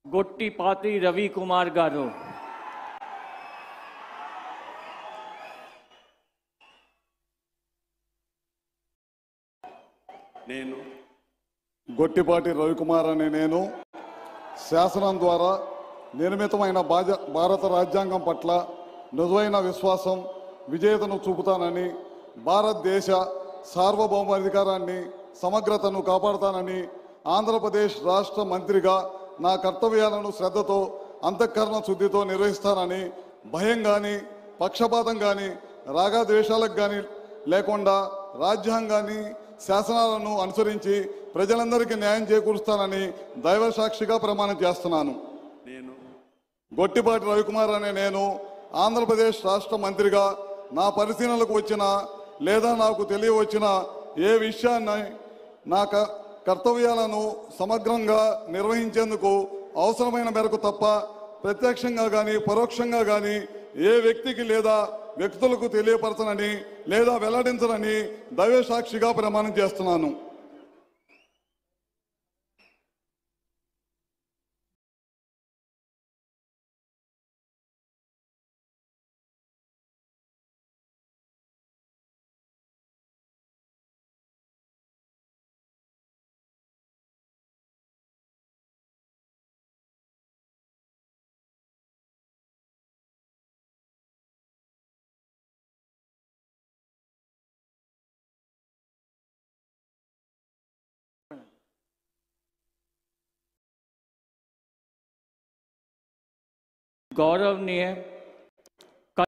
గొట్టిపాటి రవికుమార్ గారు. నేను గొట్టిపాటి రవికుమార్ అనే నేను శాసనం ద్వారా నిర్మితమైన భారత రాజ్యాంగం పట్ల నిజమైన విశ్వాసం విజేతను చూపుతానని, భారతదేశ సార్వభౌమాధికారాన్ని సమగ్రతను కాపాడుతానని, ఆంధ్రప్రదేశ్ రాష్ట్ర మంత్రిగా నా కర్తవ్యాలను శ్రద్ధతో అంతఃకరణ శుద్ధితో నిర్వహిస్తానని, భయం కానీ పక్షపాతం కానీ రాగద్వేషాలకు కానీ లేకుండా రాజ్యాంగాన్ని శాసనాలను అనుసరించి ప్రజలందరికీ న్యాయం చేకూరుస్తానని దైవ సాక్షిగా ప్రమాణం చేస్తున్నాను. నేను గొట్టిపాటి రవికుమార్ అనే నేను ఆంధ్రప్రదేశ్ రాష్ట్ర మంత్రిగా నా పరిశీలనలకు వచ్చిన లేదా నాకు తెలియవచ్చిన ఏ విషయాన్ని నా కర్తవ్యాలను సమగ్రంగా నిర్వహించేందుకు అవసరమైన మేరకు తప్ప ప్రత్యక్షంగా కానీ పరోక్షంగా కానీ ఏ వ్యక్తికి లేదా వ్యక్తులకు తెలియపరచనని లేదా వెల్లడించనని దైవ సాక్షిగా ప్రమాణం చేస్తున్నాను. गौरवनीय